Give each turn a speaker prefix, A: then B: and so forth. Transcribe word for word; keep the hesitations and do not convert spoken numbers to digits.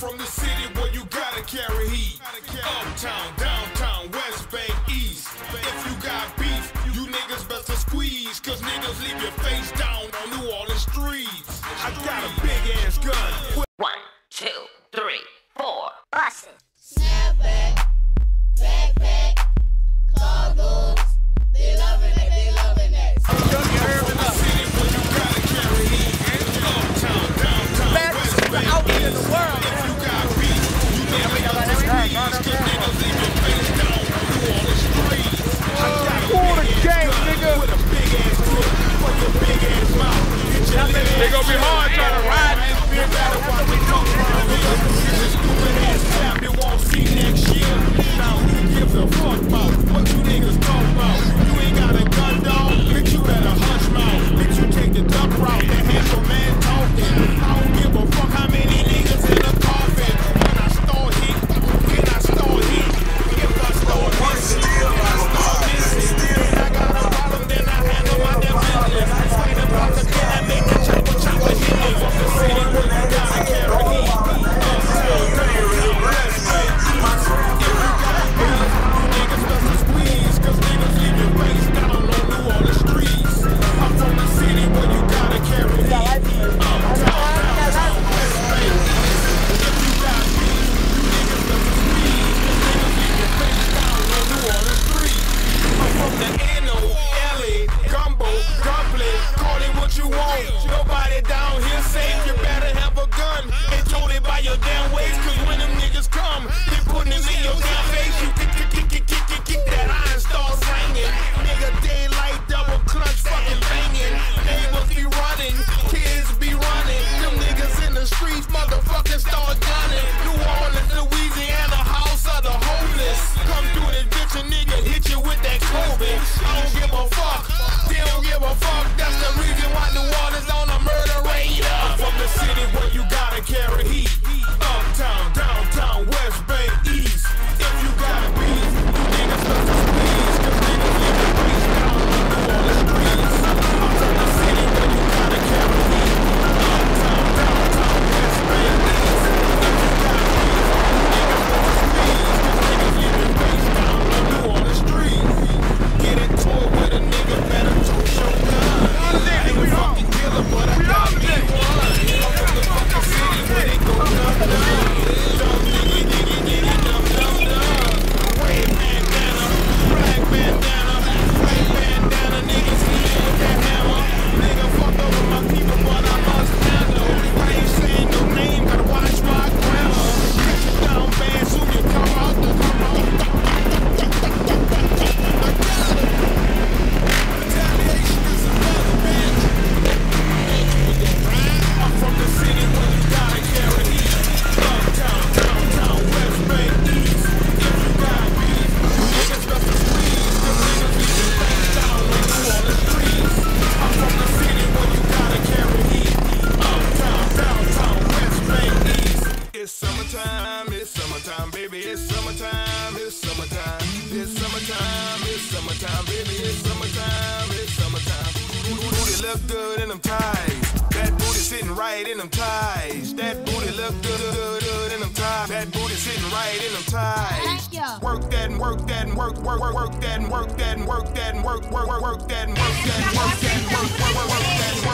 A: from the city where you gotta carry heat. Uptown, downtown, West Bank, East. If you got beef, you niggas better squeeze, cause niggas leave your face down on New Orleans streets. I got a big ass gun.
B: One, two, three, four. Bustin'.
C: Snapback, backpack, cargoes. They loving it, they loving it.
D: Out in the world.
A: If you got beef, you never squeeze, cause niggas leave your face down on New Orleans streets. I got a big ass gun with a big ass clip for your big ass mouth. They gon' be hard trying to ride this bitch. Better watch me come around here. This stupid ass trap you won't see next year. Now who gives a fuck about what you niggas talk about? You ain't got a gun, dog. Bitch, you better hush mouth. Bitch, you take the duck route and have your man talking. I don't give a fuck how many niggas in the coffin. When I start heat, when I start heat, if I start missing, if I start missing, then I got a problem, then I handle my damn business. Fight about the kid that make the chopper chopper hit me from the city where you gotta carry heat. Uptown, downtown, West Bank, East. If you got beef, you niggas better squeeze, cause niggas leave your face down on New Orleans streets. I'm from the city where you gotta carry heat. Uptown, downtown, West Bank, East. If you got beef, you niggas better squeeze, cause niggas leave your face down on New Orleans streets. I'm from the N O L A, Gumbo, Gumble, call it what you want. Nobody down here safe, you better have a gun and told it by your damn waist, cause when them niggas come, they putting it in your damn face. You kick, kick, kick, kick, kick, kick, kick, that iron starts ringing. Nigga, daylight, double clutch, fucking banging. Neighbors be running, kids be running. Them niggas in the streets, motherfuckers start gunning. New Orleans, Louisiana, house of the homeless. Come through this bitch, a nigga hit you with that COVID. I don't give a fuck, they don't give a fuck. That's the reason why New Orleans on a murder rate. I'm from the city where you gotta carry heat. Uptown, downtown, West Bank, East. If you got beef, you niggas better squeeze, cause niggas leave your face down on New Orleans streets. I'm from the city where you gotta carry heat. Uptown, downtown, West Bank, East. If you got beef, you niggas better squeeze, cause niggas leave your face down on New Orleans streets. Get into it with a nigga, better tote your gun. I ain't a fucking killer, but I got me one. I'm from the fucking city where they go dumb dumb. Dumb diggy diggy diggy dumb dumb dumb. Red bandana, black bandana, white bandana, niggas here with that hammer. Nigga fuck over my people, but I must handle. I ain't saying no name, gotta watch my grammar. Cut you down bad, soon you come out, come out. Retaliation is another bitch. I'm from the city where you gotta carry heat. Uptown, downtown, West Bank, East. If you got beef, niggas better squeeze, cause niggas leave your face down on New Orleans streets. I'm from the city where you gotta carry heat. Uptown, downtown, West Bank, East. It's summertime, it's summertime, baby, it's summertime, it's summertime. It's summertime, it's summertime, baby, it's summertime, it's summertime. Booty look good in them ties. That booty sitting right in them ties. That booty look good, good, good in them ties. That booty sitting right in them ties. Work that and work that and work, work, work, work that and work that and work that and work, work, work, work that and work that and work that and work, work, work, work that and work.